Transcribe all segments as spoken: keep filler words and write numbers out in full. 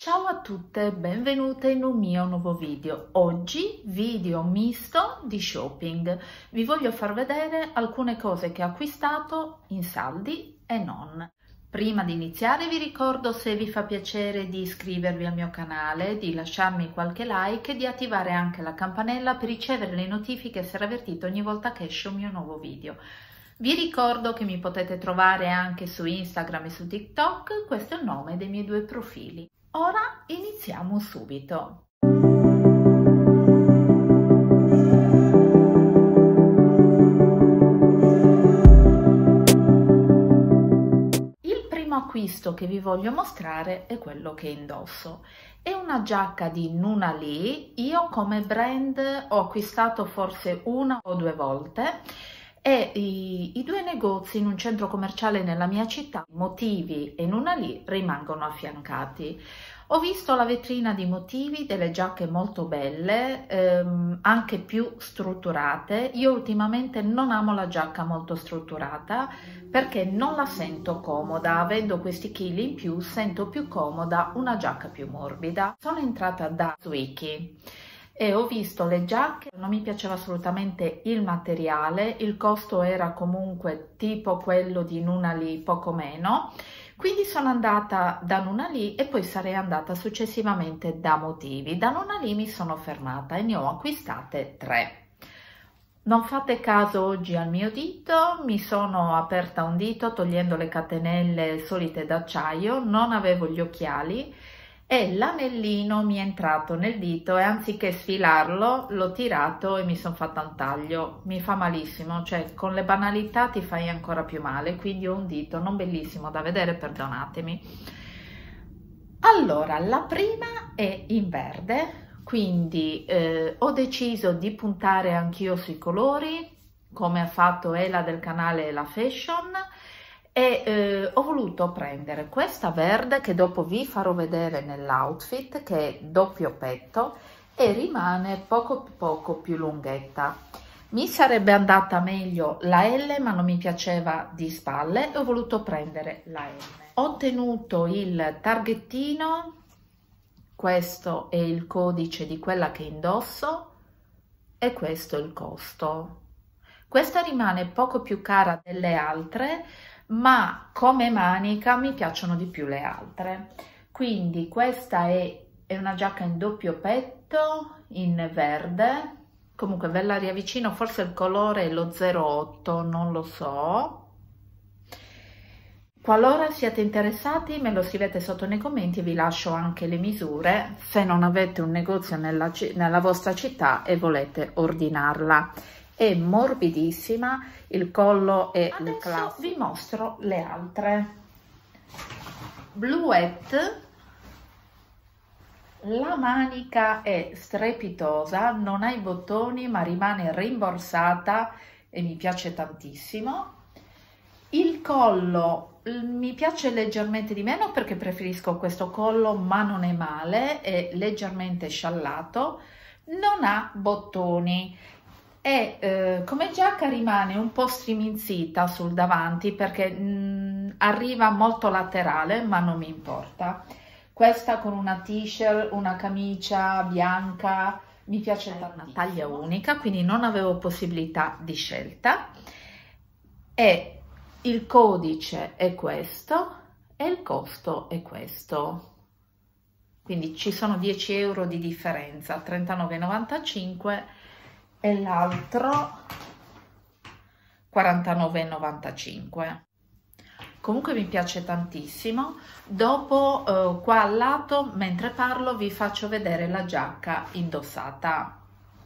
Ciao a tutte, benvenute in un mio nuovo video. Oggi video misto di shopping. Vi voglio far vedere alcune cose che ho acquistato in saldi e non. Prima di iniziare vi ricordo, se vi fa piacere, di iscrivervi al mio canale, di lasciarmi qualche like e di attivare anche la campanella per ricevere le notifiche e essere avvertito ogni volta che esce un mio nuovo video. Vi ricordo che mi potete trovare anche su Instagram e su TikTok, questo è il nome dei miei due profili. Ora iniziamo subito. Il primo acquisto che vi voglio mostrare è quello che indosso. È una giacca di Nuna Lee. Io come brand ho acquistato forse una o due volte e i, i due negozi in un centro commerciale nella mia città, Motivi e Nuna Lee, rimangono affiancati. Ho visto la vetrina di Motivi, delle giacche molto belle, ehm, anche più strutturate. Io ultimamente non amo la giacca molto strutturata perché non la sento comoda. Avendo questi chili in più sento più comoda una giacca più morbida. Sono entrata da Swiki e ho visto le giacche, non mi piaceva assolutamente il materiale, il costo era comunque tipo quello di Nuna Lee, poco meno, quindi sono andata da Nuna Lee e poi sarei andata successivamente da Motivi. Da Nuna Lee mi sono fermata e ne ho acquistate tre. Non fate caso oggi al mio dito, mi sono aperta un dito togliendo le catenelle solite d'acciaio, non avevo gli occhiali e l'anellino mi è entrato nel dito e anziché sfilarlo l'ho tirato e mi sono fatta un taglio. Mi fa malissimo, cioè con le banalità ti fai ancora più male, quindi ho un dito non bellissimo da vedere, perdonatemi. Allora, la prima è in verde, quindi eh, ho deciso di puntare anch'io sui colori come ha fatto Ela del canale La Fashion. E eh, ho voluto prendere questa verde che dopo vi farò vedere nell'outfit, che è doppio petto e rimane poco poco più lunghetta. Mi sarebbe andata meglio la L, ma non mi piaceva di spalle e ho voluto prendere la M. Ho tenuto il targhettino, questo è il codice di quella che indosso e questo è il costo. Questa rimane poco più cara delle altre, ma come manica mi piacciono di più le altre. Quindi questa è, è una giacca in doppio petto in verde, comunque ve la riavvicino, forse il colore è lo zero otto, non lo so. Qualora siate interessati me lo scrivete sotto nei commenti e vi lascio anche le misure se non avete un negozio nella, nella vostra città e volete ordinarla. È morbidissima, il collo è il classico. Vi mostro le altre. Bluette, la manica è strepitosa, non ha i bottoni ma rimane rimborsata e mi piace tantissimo. Il collo mi piace leggermente di meno perché preferisco questo collo, ma non è male, è leggermente sciallato, non ha bottoni. E eh, come giacca rimane un po' striminzita sul davanti perché mh, arriva molto laterale, ma non mi importa. Questa con una t-shirt, una camicia bianca, mi piace tantissimo. Una taglia unica, quindi non avevo possibilità di scelta. E il codice è questo e il costo è questo. Quindi ci sono dieci euro di differenza, trentanove e novantacinque e l'altro quarantanove e novantacinque. Comunque mi piace tantissimo. Dopo eh, qua al lato, mentre parlo, vi faccio vedere la giacca indossata.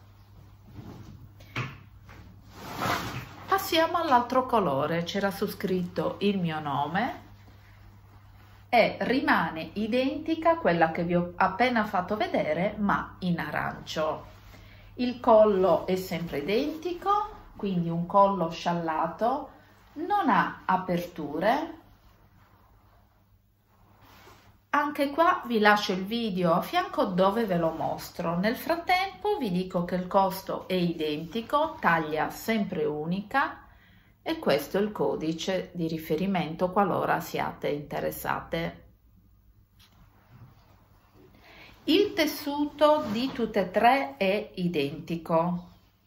Passiamo all'altro colore. C'era su scritto il mio nome e rimane identica a quella che vi ho appena fatto vedere, ma in arancio. Il collo è sempre identico, quindi un collo sciallato, non ha aperture. Anche qua vi lascio il video a fianco dove ve lo mostro. Nel frattempo vi dico che il costo è identico, taglia sempre unica e questo è il codice di riferimento qualora siate interessate. Il tessuto di tutte e tre è identico,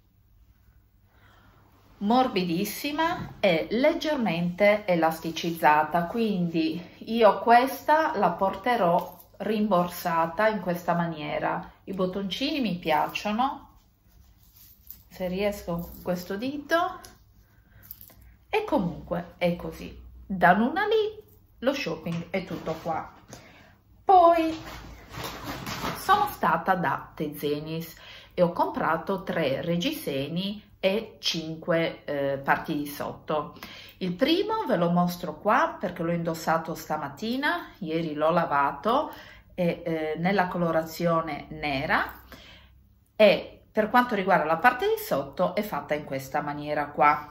morbidissima e leggermente elasticizzata, quindi io questa la porterò rimborsata in questa maniera. I bottoncini mi piacciono, se riesco con questo dito, e comunque è così. Da Nuna Lee lo shopping è tutto qua. Poi sono stata da Tezenis e ho comprato tre reggiseni e cinque eh, parti di sotto. Il primo ve lo mostro qua perché l'ho indossato stamattina, ieri l'ho lavato, è eh, nella colorazione nera, e per quanto riguarda la parte di sotto è fatta in questa maniera qua.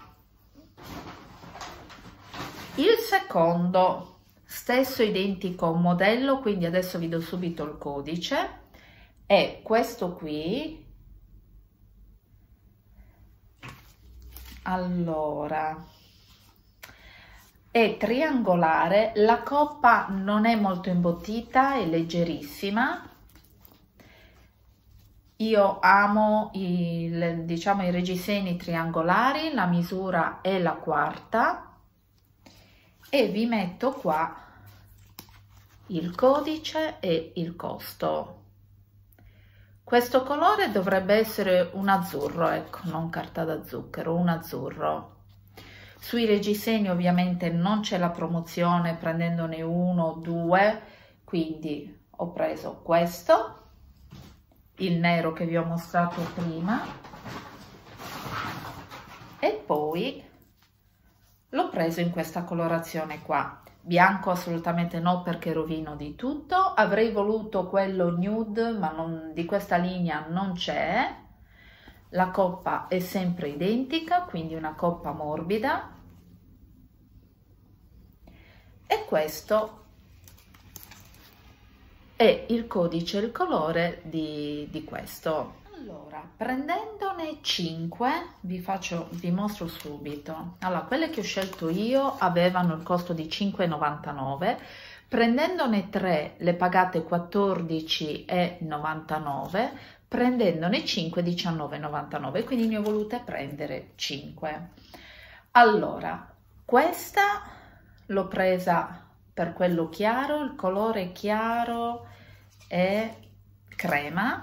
Il secondo, stesso identico modello, quindi adesso vi do subito il codice, è questo qui. Allora, è triangolare, la coppa non è molto imbottita, è leggerissima. Io amo il, diciamo, i reggiseni triangolari, la misura è la quarta, e vi metto qua il codice e il costo. Questo colore dovrebbe essere un azzurro, ecco, non carta da zucchero, un azzurro. Sui reggiseni ovviamente non c'è la promozione prendendone uno o due, quindi ho preso questo, il nero che vi ho mostrato prima, e poi l'ho preso in questa colorazione qua. Bianco assolutamente no, perché rovino di tutto. Avrei voluto quello nude, ma non, di questa linea non c'è. La coppa è sempre identica, quindi una coppa morbida, e questo è il codice, il colore di, di questo. Allora, prendendone cinque, vi faccio, vi mostro subito. Allora, quelle che ho scelto io avevano il costo di cinque e novantanove, prendendone tre le pagate quattordici e novantanove, prendendone cinque diciannove e novantanove, quindi ne ho volute prendere cinque. Allora, questa l'ho presa per quello chiaro, il colore chiaro è crema,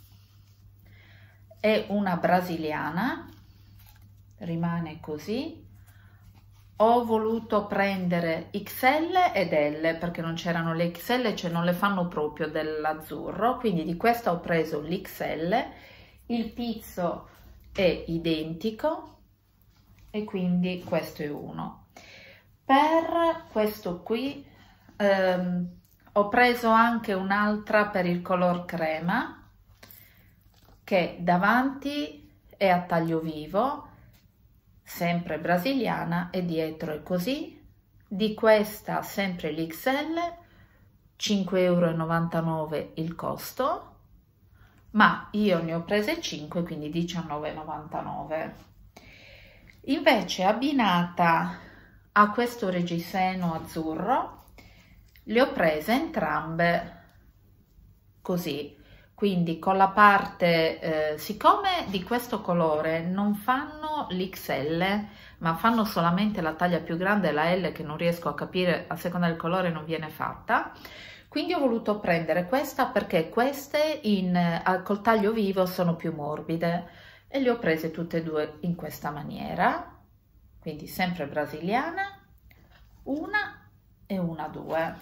è una brasiliana, rimane così. Ho voluto prendere X L ed L perché non c'erano le X L, cioè non le fanno proprio dell'azzurro, quindi di questa ho preso l'X L. Il pizzo è identico e quindi questo è uno. Per questo qui ehm, ho preso anche un'altra per il color crema, che davanti è a taglio vivo, sempre brasiliana, e dietro è così. Di questa sempre l'X L, cinque e novantanove euro il costo, ma io ne ho prese cinque, quindi diciannove e novantanove. Invece abbinata a questo reggiseno azzurro le ho prese entrambe così. Quindi con la parte, eh, siccome di questo colore non fanno l'X L, ma fanno solamente la taglia più grande e la L, che non riesco a capire, a seconda del colore non viene fatta, quindi ho voluto prendere questa perché queste in, eh, col taglio vivo sono più morbide, e le ho prese tutte e due in questa maniera, quindi sempre brasiliana, una e una due,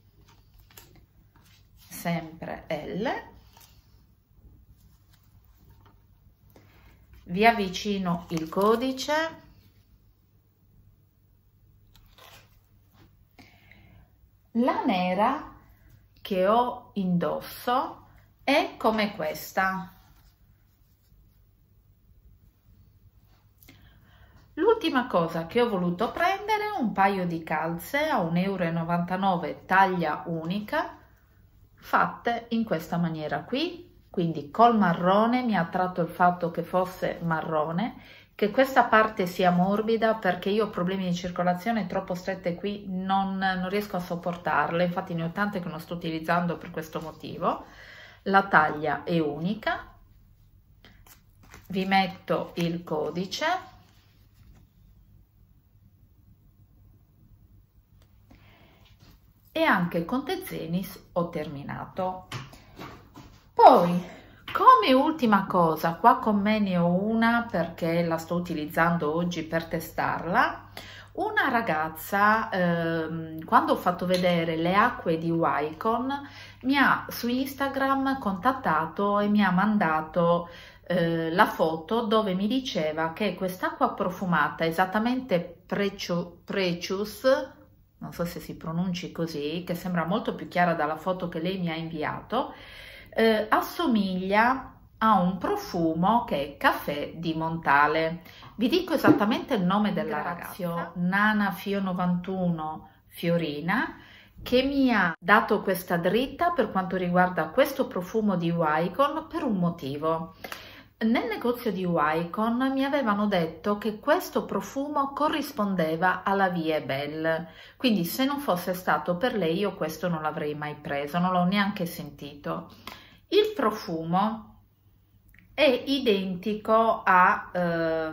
sempre L. Vi avvicino il codice. La nera che ho indosso è come questa. L'ultima cosa che ho voluto prendere è un paio di calze a un e novantanove euro, taglia unica, fatte in questa maniera qui. Quindi col marrone, mi ha attratto il fatto che fosse marrone, che questa parte sia morbida, perché io ho problemi di circolazione troppo strette qui, non, non riesco a sopportarle, infatti ne ho tante che non sto utilizzando per questo motivo. la taglia è unica, vi metto il codice e anche con The Zenis ho terminato. Poi, come ultima cosa, qua con me ne ho una perché la sto utilizzando oggi per testarla. Una ragazza, ehm, quando ho fatto vedere le acque di Wycon, mi ha su Instagram contattato e mi ha mandato eh, la foto dove mi diceva che quest'acqua profumata, esattamente Precious, non so se si pronunci così, che sembra molto più chiara dalla foto che lei mi ha inviato, eh, assomiglia a un profumo che è Caffè di Montale. Vi dico esattamente il nome della ragazza, Nana Fio novantuno Fiorina, che mi ha dato questa dritta per quanto riguarda questo profumo di Wycon per un motivo. Nel negozio di Wycon mi avevano detto che questo profumo corrispondeva alla Vie Belle, quindi se non fosse stato per lei io questo non l'avrei mai preso, non l'ho neanche sentito. Il profumo è identico a, eh,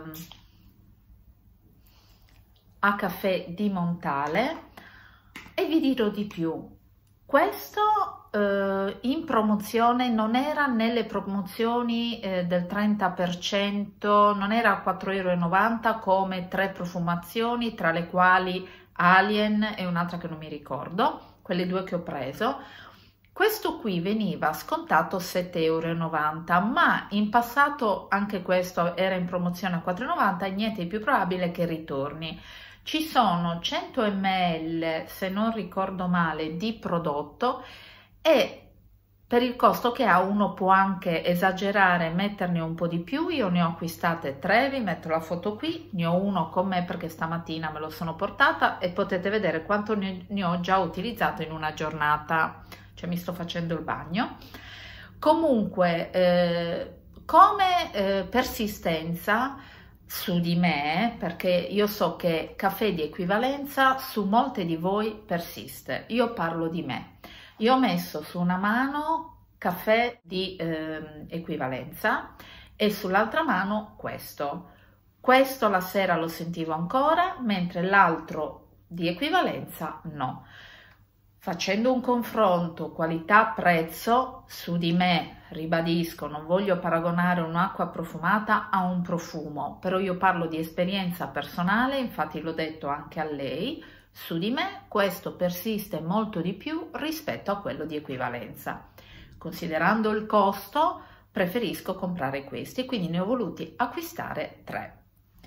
a Caffè di Montale e vi dirò di più. Questo eh, in promozione non era nelle promozioni eh, del trenta per cento, non era a quattro e novanta euro come tre profumazioni, tra le quali Alien e un'altra che non mi ricordo, quelle due che ho preso. Questo qui veniva scontato sette e novanta euro, ma in passato anche questo era in promozione a quattro e novanta e niente di più probabile che ritorni. Ci sono cento millilitri, se non ricordo male, di prodotto e per il costo che ha uno può anche esagerare e metterne un po' di più. Io ne ho acquistate tre, vi metto la foto qui, ne ho uno con me perché stamattina me lo sono portata e potete vedere quanto ne ho già utilizzato in una giornata, cioè mi sto facendo il bagno. Comunque, eh, come eh, persistenza su di me, perché io so che caffè di equivalenza su molte di voi persiste, io parlo di me. Io ho messo su una mano caffè di eh, equivalenza e sull'altra mano questo. Questo la sera lo sentivo ancora, mentre l'altro di equivalenza no. Facendo un confronto qualità-prezzo su di me, ribadisco, non voglio paragonare un'acqua profumata a un profumo, però io parlo di esperienza personale, infatti l'ho detto anche a lei, su di me questo persiste molto di più rispetto a quello di equivalenza. Considerando il costo, preferisco comprare questi, quindi ne ho voluti acquistare tre.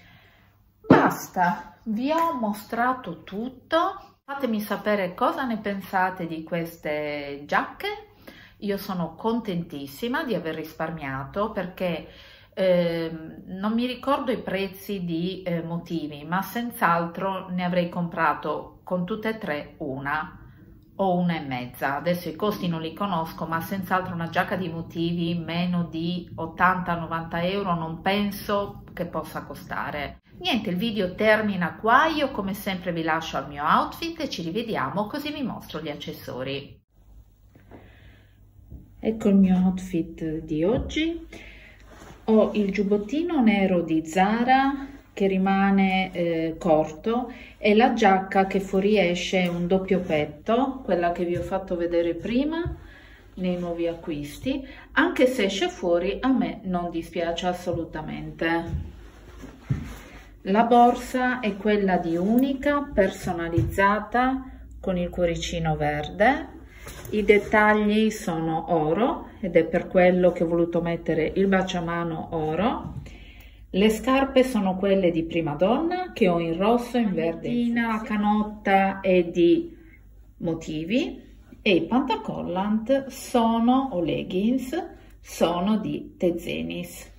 Basta, vi ho mostrato tutto. Fatemi sapere cosa ne pensate di queste giacche. Io sono contentissima di aver risparmiato perché eh, non mi ricordo i prezzi di eh, motivi, ma senz'altro ne avrei comprato con tutte e tre una o una e mezza. Adesso i costi non li conosco, ma senz'altro una giacca di motivi meno di ottanta novanta euro non penso che possa costare. Niente, il video termina qua, io come sempre vi lascio al mio outfit e ci rivediamo così vi mostro gli accessori. Ecco il mio outfit di oggi. Ho il giubbottino nero di Zara che rimane eh, corto e la giacca che fuoriesce un doppio petto, quella che vi ho fatto vedere prima nei nuovi acquisti, anche se esce fuori a me non dispiace assolutamente. La borsa è quella di Unica, personalizzata con il cuoricino verde. I dettagli sono oro ed è per quello che ho voluto mettere il baciamano oro. Le scarpe sono quelle di Prima Donna che ho in rosso, in verde. La canotta è di motivi e i pantacollant sono, o leggings, sono di The Zenis.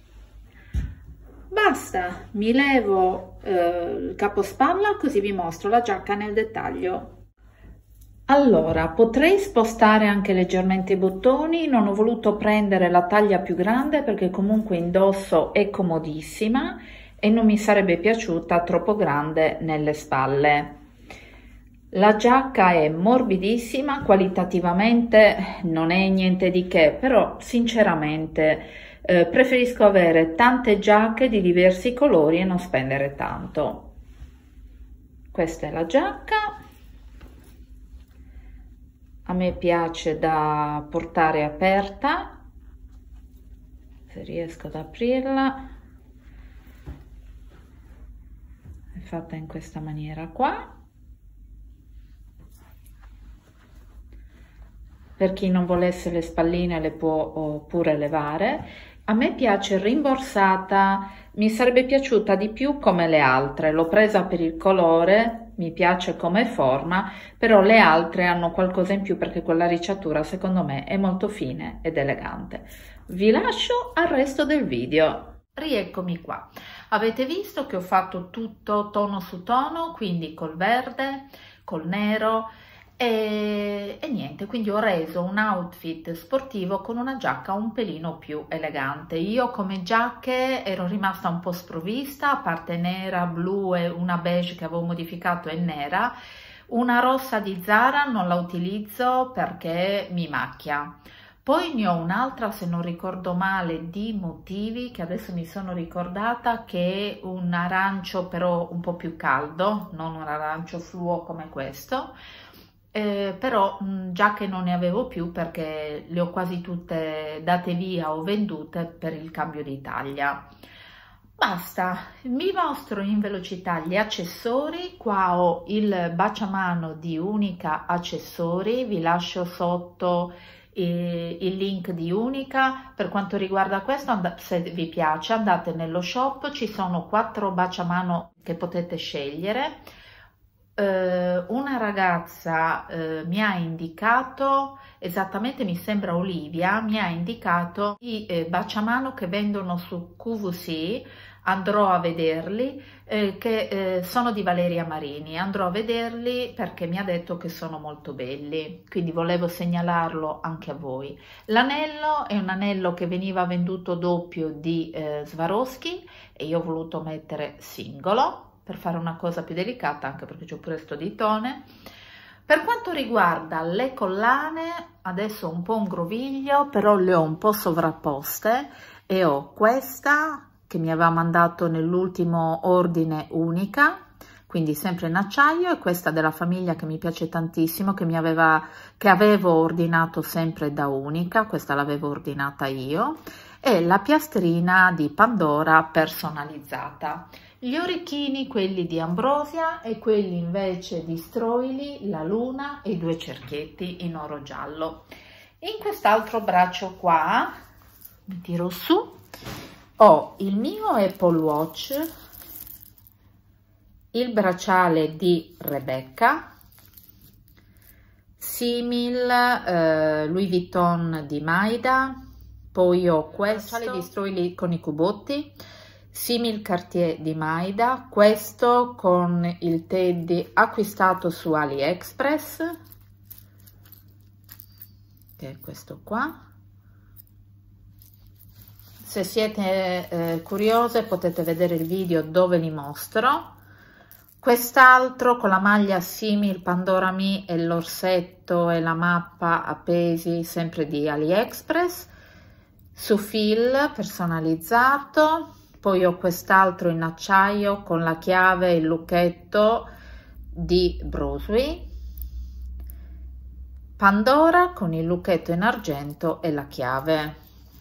Basta, mi levo eh, il capospalla così vi mostro la giacca nel dettaglio. Allora, potrei spostare anche leggermente i bottoni, non ho voluto prendere la taglia più grande perché comunque indosso è comodissima e non mi sarebbe piaciuta troppo grande nelle spalle. La giacca è morbidissima, qualitativamente non è niente di che, però sinceramente eh, preferisco avere tante giacche di diversi colori e non spendere tanto. Questa è la giacca, a me piace da portare aperta, se riesco ad aprirla, è fatta in questa maniera qua. Per chi non volesse le spalline le può pure levare. A me piace rimborsata, mi sarebbe piaciuta di più come le altre, l'ho presa per il colore, mi piace come forma, però le altre hanno qualcosa in più perché quella ricciatura secondo me è molto fine ed elegante. Vi lascio al resto del video. Rieccomi qua. Avete visto che ho fatto tutto tono su tono, quindi col verde, col nero, E, e niente, quindi ho reso un outfit sportivo con una giacca un pelino più elegante. Io come giacche ero rimasta un po' sprovvista, a parte nera, blu e una beige che avevo modificato è nera. Una rossa di Zara non la utilizzo perché mi macchia. Poi ne ho un'altra, se non ricordo male, di motivi, che adesso mi sono ricordata, che è un arancio però un po' più caldo, non un arancio fluo come questo. Eh, però mh, già che non ne avevo più perché le ho quasi tutte date via o vendute per il cambio di taglia. Basta, vi mostro in velocità gli accessori. Qua ho il baciamano di Unica Accessori, vi lascio sotto eh, il link di Unica. Per quanto riguarda questo, se vi piace andate nello shop, ci sono quattro baciamano che potete scegliere. Una ragazza eh, mi ha indicato, esattamente mi sembra Olivia, mi ha indicato i eh, baciamano che vendono su Q V C, andrò a vederli, eh, che eh, sono di Valeria Marini, andrò a vederli perché mi ha detto che sono molto belli, quindi volevo segnalarlo anche a voi. L'anello è un anello che veniva venduto doppio di eh, Swarovski e io ho voluto mettere singolo per fare una cosa più delicata, anche perché c'ho pure sto ditone. Per quanto riguarda le collane, adesso ho un po' un groviglio, però le ho un po' sovrapposte e ho questa che mi aveva mandato nell'ultimo ordine Unica, quindi sempre in acciaio, e questa della famiglia che mi piace tantissimo, che mi aveva che avevo ordinato sempre da Unica, questa l'avevo ordinata io, e la piastrina di Pandora personalizzata. Gli orecchini, quelli di Ambrosia, e quelli invece di Stroili, la luna e i due cerchietti in oro giallo. In quest'altro braccio qua, mi tiro su, ho il mio Apple Watch, il bracciale di Rebecca, simil eh, Louis Vuitton di Maida, poi ho questo bracciale di Stroili con i cubotti, simil Cartier di Maida, questo con il teddy acquistato su AliExpress, che è questo qua. Se siete eh, curiose potete vedere il video dove li mostro. Quest'altro con la maglia simil Pandora Me e l'orsetto e la mappa appesi, sempre di AliExpress, su fil personalizzato. Poi ho quest'altro in acciaio con la chiave e il lucchetto di Brunswick. Pandora con il lucchetto in argento e la chiave.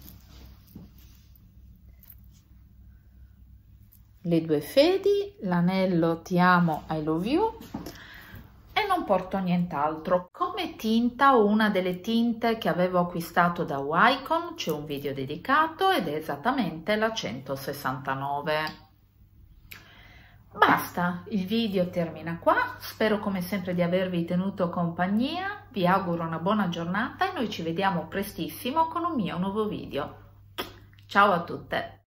Le due fedi, l'anello Ti amo, I love you, e non porto nient'altro. Come tinta, una delle tinte che avevo acquistato da Wycon, c'è un video dedicato ed è esattamente la centosessantanove. Basta, il video termina qua, spero come sempre di avervi tenuto compagnia, vi auguro una buona giornata e noi ci vediamo prestissimo con un mio nuovo video. Ciao a tutte!